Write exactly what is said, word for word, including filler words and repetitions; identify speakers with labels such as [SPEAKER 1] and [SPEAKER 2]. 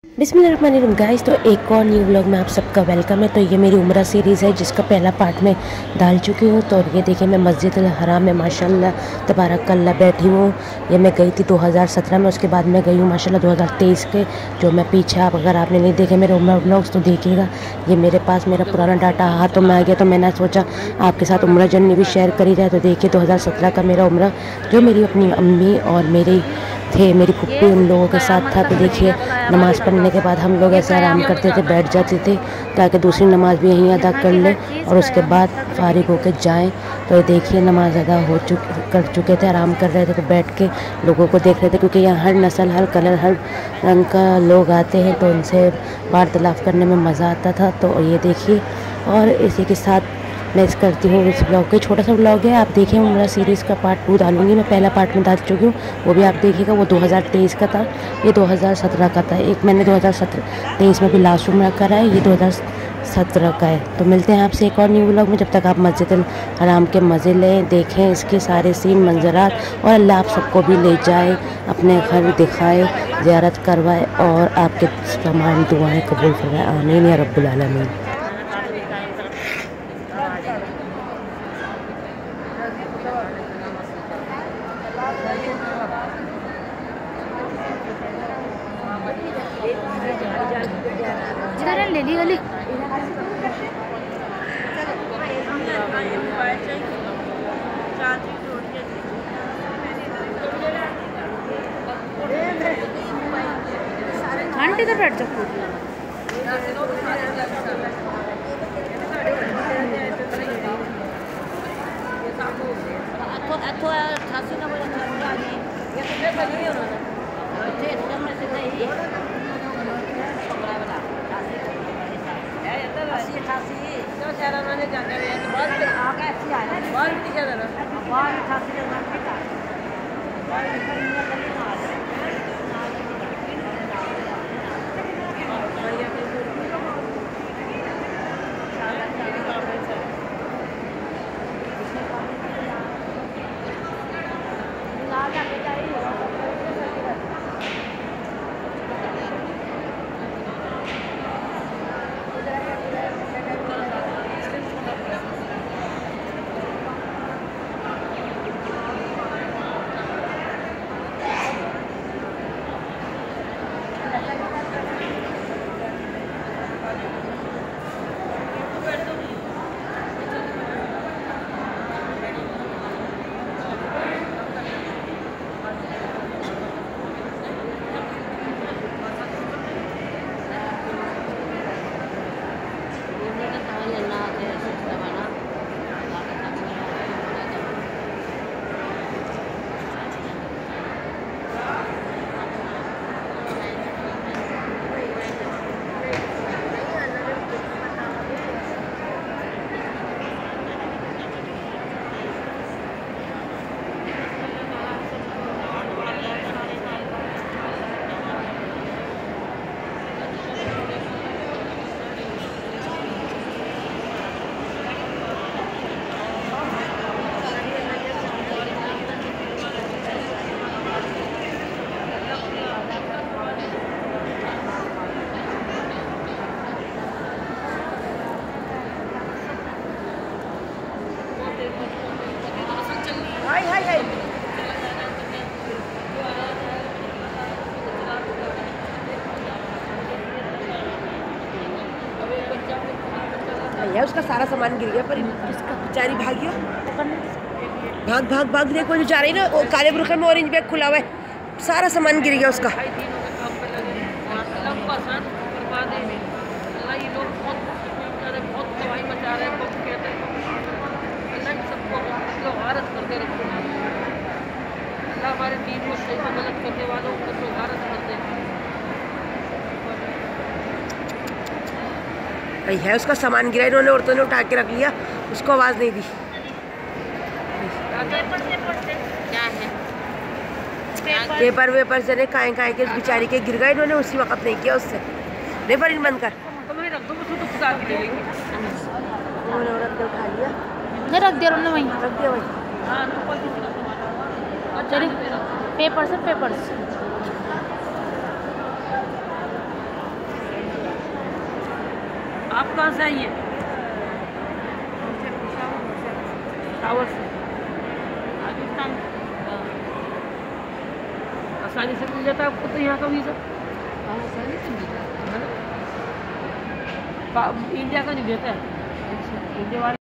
[SPEAKER 1] बिस्मिल्लाहिर्रहमानिर्रहीम गाइस, तो एक और न्यू व्लॉग में आप सबका वेलकम है। तो ये मेरी उम्रा सीरीज़ है जिसका पहला पार्ट में डाल चुकी हूँ। तो ये देखिए मैं मस्जिद अल हराम में माशाल्लाह तबारकल्लाह बैठी हूँ। ये मैं गई थी दो हज़ार सत्रह में, उसके बाद मैं गई हूँ माशाल्लाह दो हज़ार तेईस के, जो मैं पीछे, आप अगर आपने नहीं देखे मेरे उम्रा व्लॉग्स तो देखिएगा। ये मेरे पास मेरा पुराना डाटा हाथों में आ गया, तो मैंने सोचा आपके साथ उम्रा जर्नी भी शेयर करी जाए। तो देखिए दो हज़ार सत्रह का मेरा उम्रा, जो मेरी अपनी अम्मी और मेरी थे मेरी फुप्पी उन लोगों के साथ था। तो देखिए नमाज़ पढ़ने के बाद हम लोग ऐसे आराम करते थे, बैठ जाते थे ताकि दूसरी नमाज़ भी यहीं अदा कर ले और उसके बाद फारिग होकर जाएं। तो देखिए नमाज अदा हो चुक कर चुके थे, आराम कर रहे थे, तो बैठ के लोगों को देख रहे थे, क्योंकि यहाँ हर नस्ल, हर कलर, हर रंग का लोग आते हैं, तो उनसे वार्तालाप करने में मज़ा आता था। तो ये देखिए, और इसी के साथ मैं इस करती हूँ इस ब्लॉग के, छोटा सा ब्लॉग है, आप देखिए मेरा सीरीज़ का पार्ट टू डालूंगी। मैं पहला पार्ट में डाल चुकी हूँ, वो भी आप देखिएगा। वो दो हज़ार तेईस का था, ये दो हज़ार सत्रह का था। एक मैंने दो हज़ार सत्रह तेईस में भी लास्ट उम्र करा है, ये दो हज़ार सत्रह का है। तो मिलते हैं आपसे एक और न्यू ब्लॉग में। जब तक आप मस्जिद अल हराम के मज़े लें, देखें इसके सारे सीन मंजरात, और अल्लाह आप सबको भी ले जाए, अपने घर दिखाए, ज़ियारत करवाए और आपके तमाम दुआएँ कबूल करवाए। आमीन या रब्बुल आलमीन।
[SPEAKER 2] ले ली गली आंटी तो बैठ जाओ।
[SPEAKER 3] भैया उसका सारा सामान गिर गया, पर बेचारी भागी हो, भाग भाग भाग देखो जो जा रही ना, वो काले बुरखन में ऑरेंज बैग खुला हुआ है, सारा सामान गिर गया उसका।
[SPEAKER 4] हमारे दीन को सही से मदद करने वालों को भारत करते हैं।
[SPEAKER 3] है उसका सामान गिरा, इन्होंने औरतों ने उठा के रख लिया, उसको आवाज़ नहीं दी।
[SPEAKER 4] क्या है
[SPEAKER 3] पेपर वेपर से नहीं काए काए के बेचारी के गिर गए, इन्होंने उसी वक्त नहीं किया उससे। नहीं पर इन बंद कर,
[SPEAKER 4] रख दो, तो खुदा भी ले लेंगे।
[SPEAKER 3] उन्होंने रख के उठा लिया,
[SPEAKER 2] नहीं रख दिया उन्होंने वहीं,
[SPEAKER 3] रख दिया वहीं।
[SPEAKER 2] चलिए पेपर से पेपर से
[SPEAKER 4] आप कहाँ से आई हैं? टावर से। पाकिस्तान। आसानी से मिल जाता है आपको तो यहाँ का वीज़ा? आसानी से मिल जाता है। इंडिया का नहीं देता है, इंडिया वाले